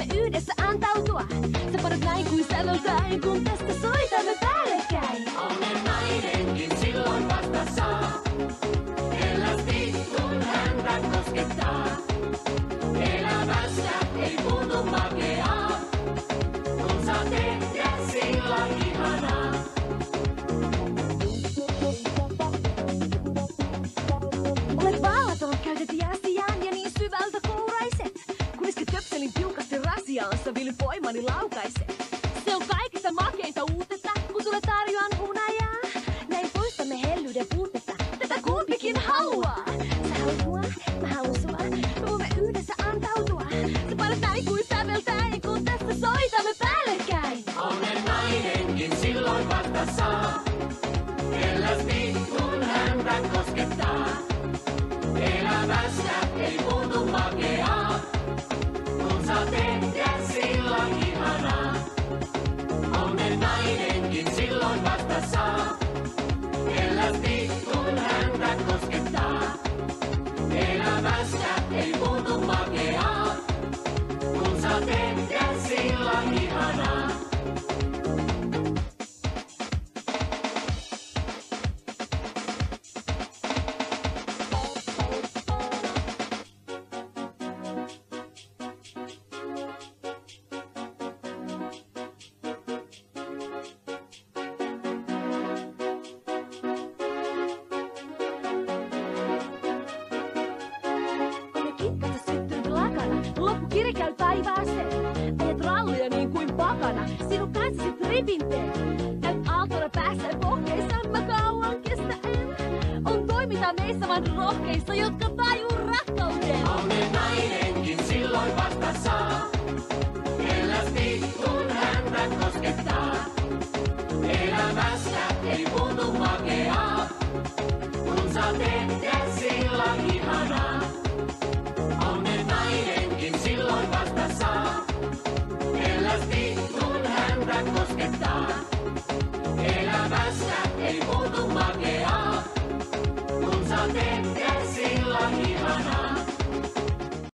yhdessä antautua. Sä parat näin kuin säveltäen, kun tästä soitamme päällekkäin. Onnen nainenkin silloin vasta saa. Hellästi kun häntä koskettaa. Elämässä ei puutu makeaa, kun saa tehdä sillä ihanaa. Olet vaalaton, käytät jääsiään ja niin syvältä kouraiset. Kun isket töpselin tiukasti rasiaansa, vilyn voimani laukaiset. Se on kaikista makeinta uutetta, kun sulle tarjoan hunajaa. Näin poistamme hellyyden puutetta, tätä kumpikin haluaa. Sä haluat mua, mä haluan sua, me voimme yhdessä antautua. Sä painat näin kuin säveltäen, kun tästä soitamme päällekkäin. Onnen nainenkin silloin vasta saa. Hellästi kun häntä koskettaa. Elämässä ei puutu makeaa, kun saa tehdä sillä ihanaa. Onnen nainenkin silloin vasta saa. Hellästi kun häntä koskettaa. Elämässä ei puutu makeaa, kun saa tehdä sillä ihanaa. Kikka sä syttynyt lakana, loppukirja käy taivaaseen. Ajat rallia niin kuin pakana, sinun kanssasi ripinteen. Käyt aaltona päässä ja pohkeissa, mä kauan kestäen. On toimintaa meissä vaan rohkeissa, jotka tajuu rakkauden. Onnen nainenkin silloin vasta saa. Hellästi kun häntä koskettaa. Elämässä ei puutu makeaa, kun saa tehdä sillä ihanaa. Onnen nainenkin silloin vasta saa. Hellästi kun häntä koskettaa. Elämässä ei puutu makeaa, kun saa tehdä